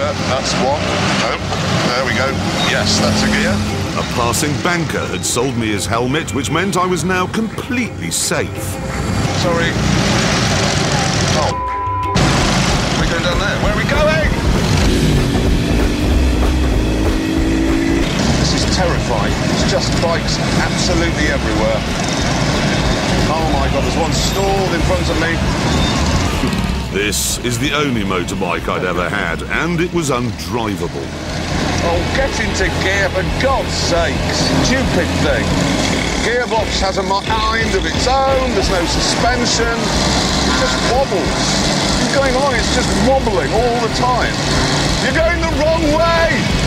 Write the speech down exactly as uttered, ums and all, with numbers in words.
Uh, that's one. No. There we go. Yes, that's a gear. A passing banker had sold me his helmet, which meant I was now completely safe. Sorry. Oh. We're going down there. Where are we going? This is terrifying. It's just bikes absolutely everywhere. Oh my God, there's one stalled in front of me. This is the only motorbike I'd ever had, and it was undrivable. Oh, get into gear, for God's sake. Stupid thing. Gearbox has a mind of its own, there's no suspension. It just wobbles. It's going along, it's just wobbling all the time. You're going the wrong way!